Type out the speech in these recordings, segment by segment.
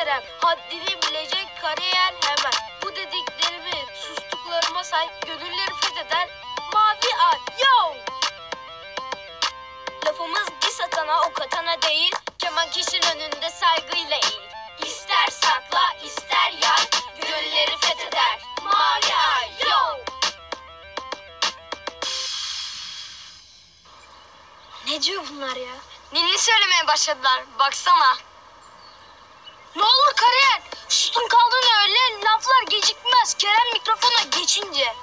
Kerem, haddini bilecek kariyer hemen. Bu dediklerimi sustuklarıma say, gönülleri fetheder mavi ay. Yo! Lafımız diss atana ok atana değil, keman kişinin önünde saygıyla eğil. İster sakla ister yay, gönülleri fetheder mavi ay. Yo! Ne diyor bunlar ya? Ninni söylemeye başladılar, baksana. Ne olur kariyer? Sustun kaldın öyle, laflar gecikmez. Kerem mikrofona geçince.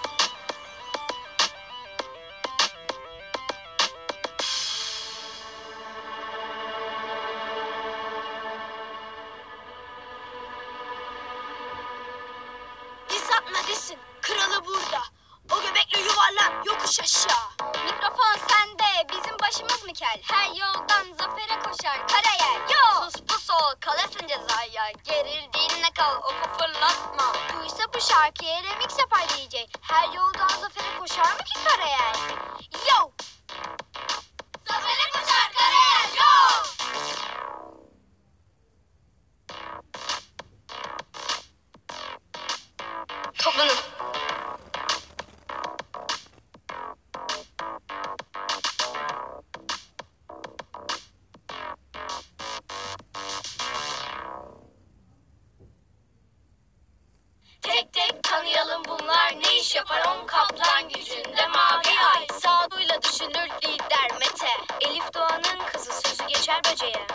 Diss atma dissin, kralı burada. O göbekle yuvarlan yokuş aşağı. Mikrofon sende, bizim başımız mı kel? Her yoldan zafere koşar kariyer. Yo! Sus pus ol, kalırsın cezaya. Gerildiğinle kal, oku fırlatma. Duysa bu şarkıya remix yapar DJ. Her yoldan zafere koşar mı ki kariyer? Yo! Zafere koşar kariyer. Yo! Toplanın. Tek tek tanıyalım bunlar ne iş yapar, on kaplan gücünde mavi ay. Sağduyla düşünür lider Mete, Elif Doğan'ın kızı, sözü geçer böceğe.